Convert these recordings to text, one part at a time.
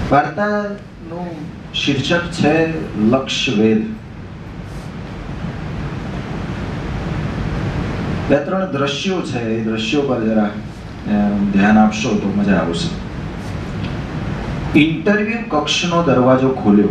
વાર્તાનું શીર્ષક છે લક્ષ્યવેધ. બે ત્રણ દ્રશ્યો છે, એ દ્રશ્યો પર જરા ધ્યાન આપશો તો મજા આવશે. ઇન્ટરવ્યુ કક્ષનો દરવાજો ખોલ્યો.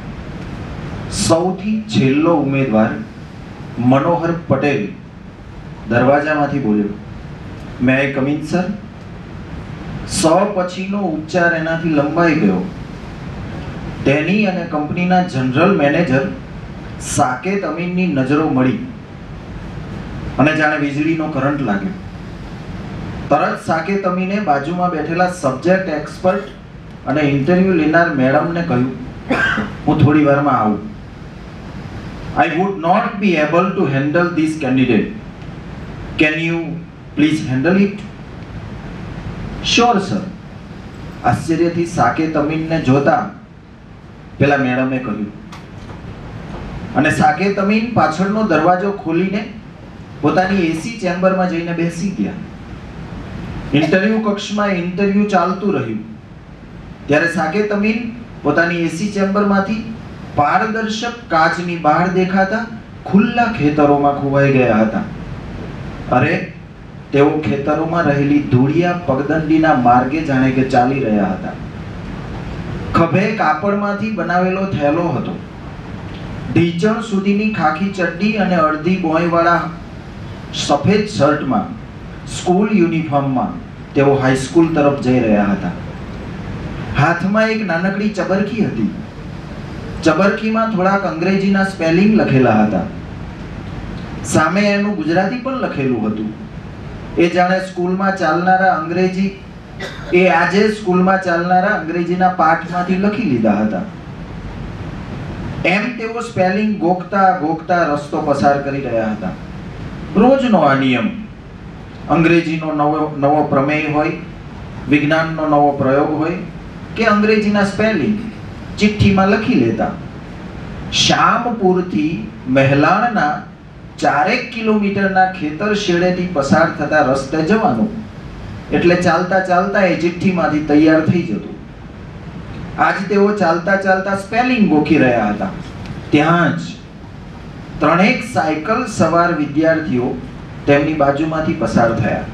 સૌથી છેલ્લો ઉમેદવાર મનોહર પટેલ દરવાજામાંથી બોલ્યો, મે આઈ કમ ઇન સર? સ પછીનો ઉચ્ચાર એનાથી લંબાઈ ગયો. તેની અને કંપનીના જનરલ મેનેજર સાકેત અમીનની નજરો મળી અને જાણે વીજળીનો કરંટ લાગ્યો. તરત સાકેત અમીને બાજુમાં બેઠેલા સબ્જેક્ટ એક્સપર્ટ અને ઇન્ટરવ્યુ લેનાર મેડમને કહ્યું, હું થોડી વારમાં આવું. I would not be able to handle this candidate. Can you please handle it? Sure, sir. આશ્ચર્યથી Saket અમીનને જોતા પેલા મેડમે કહ્યું. અને સાકેત અમીન પાછળનો દરવાજો ખોલીને પોતાની એસી ચેમ્બરમાં જઈને બેસી ગયા. ઇન્ટરવ્યુ કક્ષમાં ઇન્ટરવ્યુ ચાલતું રહ્યું ત્યારે સાકેત અમીન પોતાની એસી ચેમ્બરમાંથી પારદર્શક કાચની બહાર દેખાતા ખુલ્લા ખેતરોમાં ખોવાઈ ગયા હતા. અરે, તેઓ ખેતરોમાં રહેલી ધૂળિયા પગદંડીના માર્ગે જાણે કે ચાલી રહ્યા હતા. ખભે કાપડમાંથી બનાવેલો થેલો હતો. ઢીચણ સુધીની ખાખી ચડ્ડી અને અડધી બોયવાળા સફેદ શર્ટમાં, સ્કૂલ યુનિફોર્મમાં તેઓ હાઈસ્કૂલ તરફ જઈ રહ્યા હતા. હાથમાં એક નાનકડી ચબરકી હતી. ચબરકીમાં થોડાક અંગ્રેજીના સ્પેલિંગ લખેલા હતા. સામે એનું ગુજરાતી પણ લખેલું હતું. એ જાણે સ્કૂલમાં ચાલનારા અંગ્રેજી આજે સ્કૂલમાં ચાલનારા અંગ્રેજીના પાઠમાંથી લખી લીધા હતા. એમ તેઓ સ્પેલિંગ ગોખતા ગોખતા રસ્તો પસાર કરી રહ્યા હતા. રોજનો આ નિયમ. અંગ્રેજીનો નવો પ્રમેય હોય, વિજ્ઞાનનો નવો પ્રયોગ હોય કે અંગ્રેજીના સ્પેલિંગ ચિઠ્ઠીમાં લખી લેતા. શ્યામપુરથી મહેલાણના 4 કિલોમીટરના ખેતર શેડેથી પસાર થતા રસ્તે જવાનું એટલે ચાલતા ચાલતા એ ચિઠ્ઠીમાંથી તૈયાર થઈ જતું. આજ તેઓ ચાલતા ચાલતા સ્પેલિંગ ગોખી રહ્યા હતા. ત્યાં જ 3 સાયકલ સવાર વિદ્યાર્થીઓ તેમની બાજુમાંથી પસાર થયા.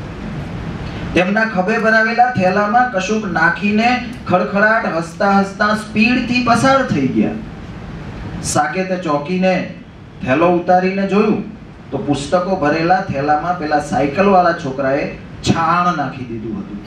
તેમના ખભે ભરાવેલા થેલામાં કશુંક નાખીને ખડખડાટ હસતા હસતા સ્પીડથી પસાર થઈ ગયા. સાકેતે ચોકીને થેલો ઉતારીને જોયું તો પુસ્તકો ભરેલા થેલામાં પેલા સાયકલ વાળા છોકરાએ છાણ નાખી દીધું હતું.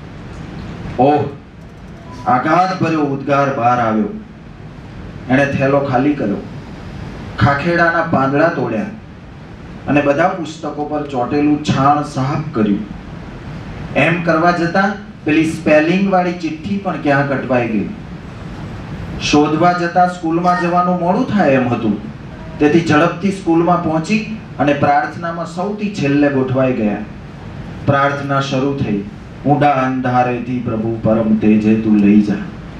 ઓહ! આઘાત ભર્યો ઉદ્ગાર બહાર આવ્યો. એણે થેલો ખાલી કર્યો, ખાખેડાના પાંદડા તોડ્યા અને બધા પુસ્તકો પર ચોટેલું છાણ સાફ કર્યું. એમ કરવા જતા પેલી સ્પેલિંગ વાળી ચિઠ્ઠી પણ ક્યાં કટવાઈ ગઈ. શોધવા જતા સ્કૂલમાં જવાનું મોડું થાય એમ હતું. તેથી ઝડપથી સ્કૂલમાં પહોંચી અને પ્રાર્થનામાં સૌથી છેલ્લે ગોઠવાઈ ગયા. પ્રાર્થના શરૂ થઈ. ઊંડા અંધારેથી પ્રભુ પરમ તેજે તું લઈ જા.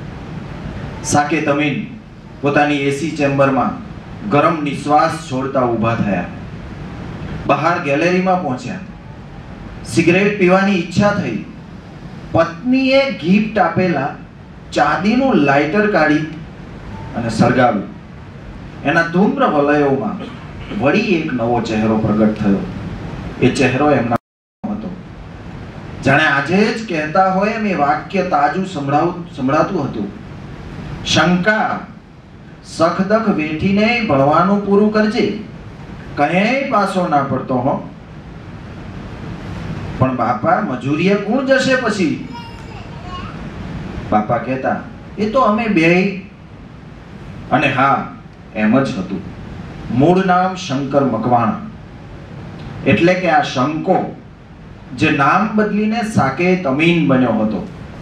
સાકેત અમીન પોતાની એસી ચેમ્બરમાં ગરમ નિશ્વાસ છોડતા ઊભા થયા. બહાર ગેલેરીમાં પહોંચ્યા. સિગરેટ પીવાની ઈચ્છા થઈ. પત્નીએ ગિફ્ટ આપેલા ચાંદીનું લાઇટર કાઢી અને સળગાવ્યું. એના ધૂમ્ર વલયોમાં વળી એક નવો ચહેરો પ્રગટ થયો. એ ચહેરો એમના હતો. જાણે આજે જ કહેતા હોય એમ એ વાક્ય તાજું સંભળાતું હતું. શંકા, સખદખ વેઠીને ભણવાનું પૂરું કરજે, કહે પાછો ના પડતો હો. પણ બાપા, મજૂરીએ કોણ જશે પછી? બાપા કહેતા, એ તો અમે બે. અને હા, એમ જ હતું. મૂળ નામ શંકર મકવાણા. એટલે કે આ શંકો જે નામ બદલીને સાકેત અમીન બન્યો હતો,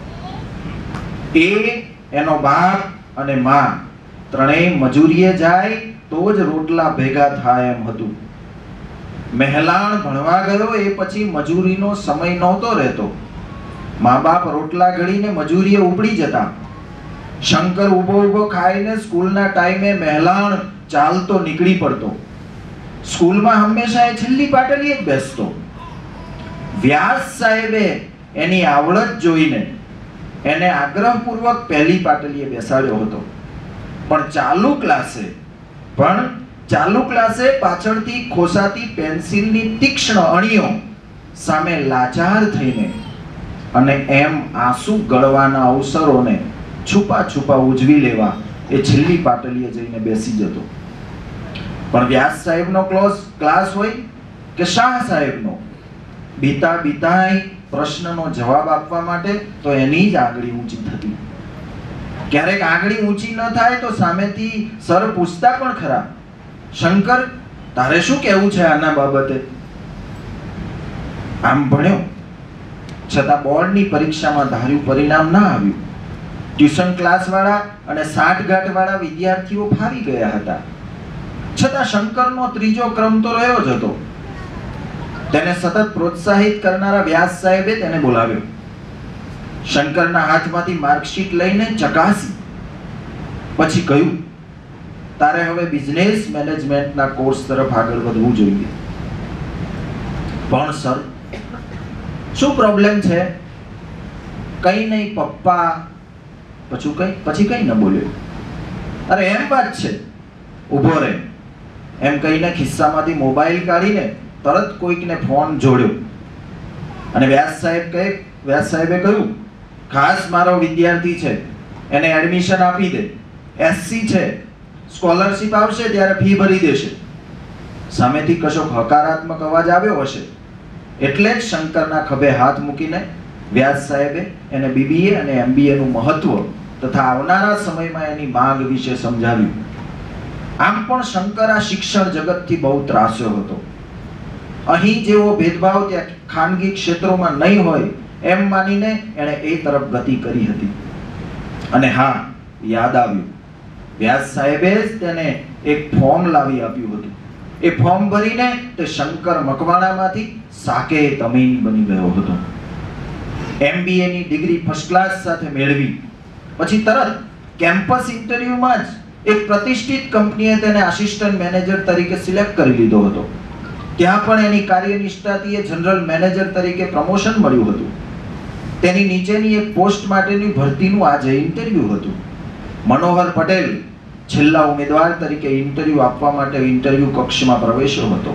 એ એનો બાપ અને માં ત્રણેય મજૂરીએ જાય તો જ રોટલા ભેગા થાય એમ હતું. મહેલાણ ભણવા ગયો એ પછી મજૂરીનો સમય નહોતો રહેતો. મા બાપ રોટલા ઘડીને મજૂરીએ ઉપડી જતા. શંકર ઊભો ઊભો ખાઈને સ્કૂલના ટાઈમે મહેલાણ ચાલતો નીકળી પડતો. સ્કૂલમાં હંમેશા એ છેલ્લી પાટલીએ જ બેસતો. વ્યાસ સાહેબે એની આવડત જોઈને એને આગ્રહપૂર્વક પહેલી પાટલીએ બેસાડ્યો હતો. પણ ચાલુ ક્લાસે પાછળથી ખોસાતી પેન્સિલની તીક્ષ્ણ અણીઓ સામે લાચાર થઈને અને એમ આંસુ ગળવાના અવસરોને છુપા ઉજવી લેવા એ છેલ્લી પાટલીએ જઈને બેસી જતો. પણ વ્યાસ સાહેબનો ક્લાસ હોય કે શાહ સાહેબનો, બીતા પ્રશ્નનો જવાબ આપવા માટે તો એની જ આંગળી ઊંચી થતી. ક્યારેક આંગળી ઊંચી ન થાય તો સામેથી સર પૂછતા પણ ખરા, શંકર તારે શું કહેવું છે આના બાબતે? આમ ભણ્યો છતાં બોર્ડની પરીક્ષામાં ધાર્યું પરિણામ ના આવ્યું. ટ્યુશન ક્લાસ વાળા અને સાઠગાંઠ વાળા વિદ્યાર્થીઓ ફાવી ગયા હતા, છતાં શંકરનો ત્રીજો ક્રમ તો રહ્યો જ હતો. તેને સતત પ્રોત્સાહિત કરનારા વ્યાસ સાહેબે તેને બોલાવ્યો. શંકરના હાથમાંથી માર્કશીટ લઈને ચકાસી, પછી કહ્યું, તારે હવે બિઝનેસ મેનેજમેન્ટના કોર્સ તરફ આગળ વધવું જોઈએ. પણ સર શું પ્રોબ્લેમ છે? કઈ નહીં પપ્પા. પછી કઈ ન બોલ્યો. અરે એમ વાત છે, ઊભો રહે એમ કહીને ખિસ્સામાંથી મોબાઈલ કાઢીને તરત કોઈકને ફોન જોડ્યો અને વ્યાસ સાહેબે કહ્યું, ખાસ મારો વિદ્યાર્થી છે, એને એડમિશન આપી દે, એસસી છે, સ્કોલરશિપ આવશે ત્યારે ફી ભરી દેશે. સામેથી કશો હકારાત્મક અવાજ આવ્યો હશે એટલે જ શંકરના ખભે હાથ મૂકીને વ્યાસ સાહેબે એને બીબીએ અને એમબીએ નું મહત્વ તથા આવનારા સમયમાં એની માંગ વિશે સમજાવ્યું. આમ પણ શંકર આ શિક્ષણ જગતથી બહુ ત્રાસ્યો હતો. અહીં જેવો ભેદભાવ ત્યાં ખાનગી ક્ષેત્રોમાં નહીં હોય એમ માનીને એણે એ તરફ ગતિ કરી હતી. અને હા, યાદ આવ્યું, વ્યાસ સાહેબે જ તેને એક ફોર્મ લાવી આપ્યું હતું. એ ફોર્મ ભરીને તે શંકર મકવાણામાંથી સાકે તમીન બની ગયો હતો. MBA ની ડિગ્રી ફર્સ્ટ ક્લાસ સાથે મેળવી પછી તરત કેમ્પસ ઇન્ટરવ્યુમાં જ એક પ્રતિષ્ઠિત કંપનીએ તેને આસિસ્ટન્ટ મેનેજર તરીકે સિલેક્ટ કરી લીધો હતો. ત્યાં પણ એની કાર્યનિષ્ઠાથી જનરલ મેનેજર તરીકે પ્રમોશન મળ્યું હતું. તેની નીચેની એક પોસ્ટ માટેની ભરતીનું આજે ઇન્ટરવ્યુ હતું. મનોહર પટેલ છેલ્લા ઉમેદવાર તરીકે ઇન્ટરવ્યુ આપવા માટે ઇન્ટરવ્યુ કક્ષમાં પ્રવેશ્યો હતો.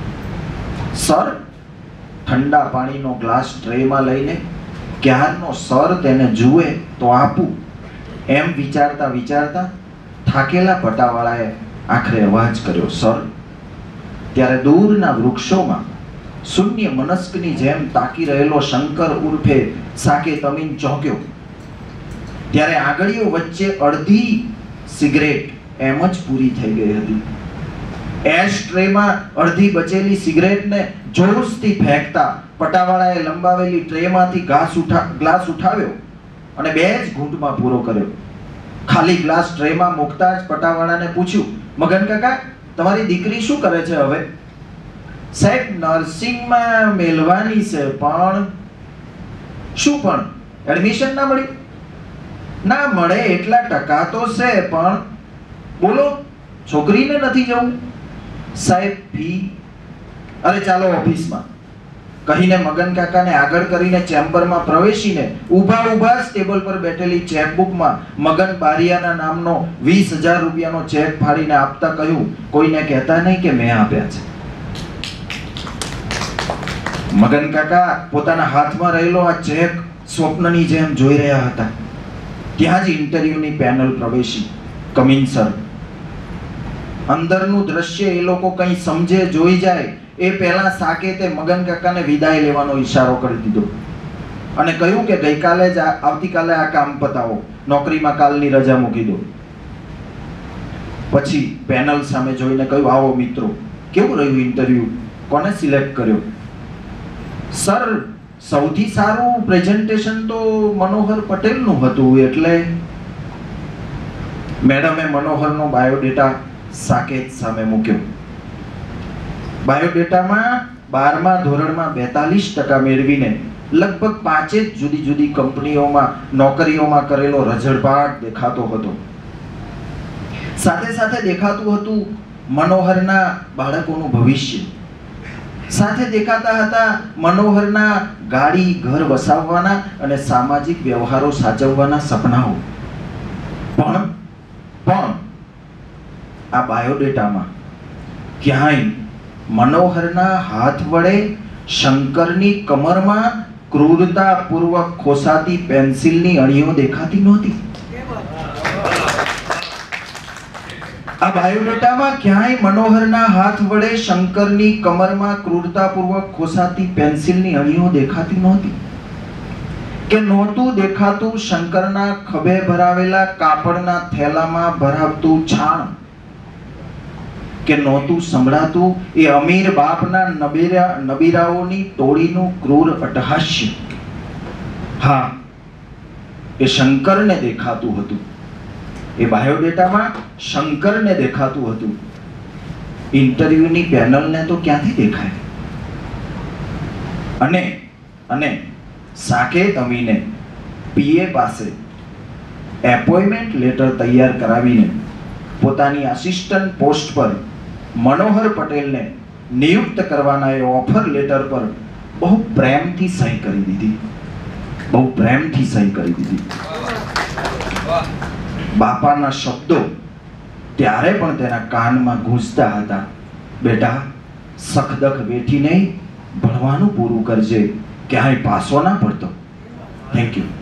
સર ઠંડા પાણીનો ગ્લાસ ટ્રેમાં લઈને ક્યારનો સર તેને જુએ તો આપું એમ વિચારતા થાકેલા પટાવાળાએ આખરે અવાજ કર્યો, સર. ત્યારે દૂરના વૃક્ષોમાં શૂન્ય મનસ્કની જેમ તાકી રહેલો શંકર ઉર્ફે સાકે તમીન ચોંક્યો. ત્યારે આંગળીઓ વચ્ચે અડધી સિગરેટ એમ જ પૂરી થઈ ગઈ હતી. એશ ટ્રેમાં અડધી બચેલી સિગરેટને જોશથી ફેંકતા પટાવાળાએ લંબાવેલી ટ્રેમાંથી ગ્લાસ ઉઠાવ્યો અને બે જ ઘૂંટમાં પૂરો કર્યો. ખાલી ગ્લાસ ટ્રેમાં મૂકતા જ પટાવાળાને પૂછ્યું, મગન કાકા તમારી દીકરી શું કરે છે હવે? સાહેબ નર્સિંગમાં મેલવાની છે. પણ શું પણ એડમિશન ના મળ્યું? ના મળે એટલા ટકા તો છે, પણ બોલો છોકરીને નથી જવું? સાહેબ ફી. અરે ચાલો ઓફિસમાં કહીને મગન કાકાને આગળ કરીને ચેમ્બરમાં પ્રવેશીને ઊભા જ ટેબલ પર બેઠેલી ચેકબુકમાં મગન બારિયાના નામનો 20,000 રૂપિયાનો ચેક ફાડીને આપતા કહ્યું, કોઈને કહેતા નહીં કે મેં આપ્યા છે. મગન કાકા પોતાના હાથમાં રહેલો આ ચેક સ્વપ્નની જેમ જોઈ રહ્યા હતા. ત્યાં જ ઇન્ટરવ્યુની પેનલ પ્રવેશી. Come in sir. અંદરનું દ્રશ્ય એ લોકો કંઈ સમજે જોઈ જાય એ પહેલા સાકેતે મગન કાકાને વિદાય લેવાનો ઈશારો કરી દીધો અને કહ્યું કે આવતીકાલે આ કામ પતાવો, નોકરીમાં કાલની રજા મૂકી દો. પછી પેનલ સામે જોઈને કહ્યું, આવો મિત્રો, કેવું રહ્યું ઇન્ટરવ્યુ? કોને સિલેક્ટ કર્યો? સર સૌથી સારું પ્રેઝન્ટેશન તો મનોહર પટેલનું હતું. એટલે મેડમે મનોહરનો બાયોડેટા સાકેત સામે મૂક્યો. બાયોડેટામાં 12મા ધોરણમાં 42% મેળવીને લગભગ 5 જુદી જુદી કંપનીઓમાં નોકરીઓમાં કરેલો રઝળપાટ દેખાતો હતો. સાથે દેખાતું હતું મનોહરના બાળકોનું ભવિષ્ય. સાથે દેખાતા હતા મનોહરના ગાડી ઘર વસાવવાના અને સામાજિક વ્યવહારો સાચવવાના સપનાઓ. પણ આ બાયોડેટામાં ક્યાંય મનોહરના હાથ વડે શંકરની કમરમાં ક્રૂરતાપૂર્વક ખોસાતી પેન્સિલની અણીઓ દેખાતી નહોતી. આ બાયોડેટામાં ક્યાંય મનોહરના હાથ વડે શંકરની કમરમાં ક્રૂરતાપૂર્વક ખોસાતી પેન્સિલની અણીઓ દેખાતી નહોતી. કે નહોતું દેખાતું શંકરના ખભે ભરાવેલા કાપડના થેલામાં ભરાવતું છાણ. કે નહોતું સંભળાતું એ અમીર બાપના નબીરાઓની ટોળીનું ક્રૂર અટ્ટહાસ્ય. હા, એ શંકરને દેખાતું હતું. એ બાયોડેટામાં શંકરને દેખાતું હતું. ઇન્ટરવ્યુની પેનલને તો ક્યાંથી દેખાય? અને સાકેત અમીને પીએ પાસે એપોઇન્ટમેન્ટ લેટર તૈયાર કરાવીને પોતાની આસિસ્ટન્ટ પોસ્ટ પર મનોહર પટેલને નિયુક્ત કરવાના એ ઓફર લેટર પર બહુ પ્રેમથી સહી કરી દીધી. બાપાના શબ્દો ત્યારે પણ તેના કાનમાં ગૂંજતા હતા. બેટા, સખદખ બેઠી નહીં, ભણવાનું પૂરું કરજે, ક્યાંય પાસો ના પડતો. Thank you.